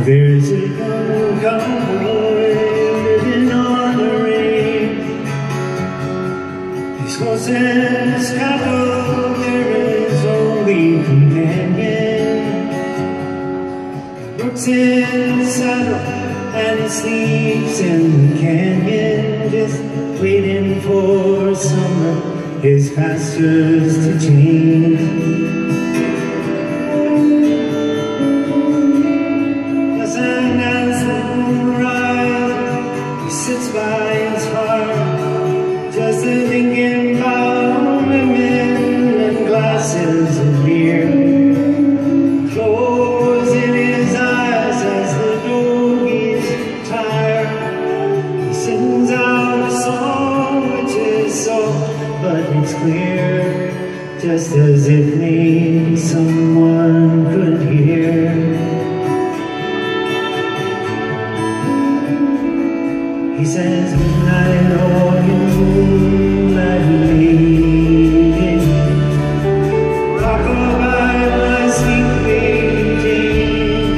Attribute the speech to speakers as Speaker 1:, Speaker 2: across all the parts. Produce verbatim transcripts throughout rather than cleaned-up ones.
Speaker 1: There's a young cowboy living on the range. His horses cattle, they're his only companion. He works in the saddle and he sleeps in the canyon, just waiting for summer, his pastures to change. Sits by his heart, just thinking about women and glasses of beer. Closing his eyes as the doggies tire. He sings out a song which is soft, but it's clear, just as if maybe someone could hear. He says, goodnight, all you moonlight lady. Rock-a-bye, my sweet Lady Jane.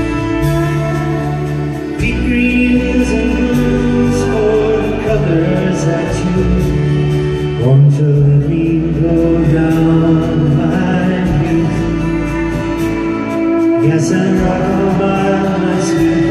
Speaker 1: Deep greens and blues for the colors that you want to let me go down my face. Yes, and rock-a-bye, my sweet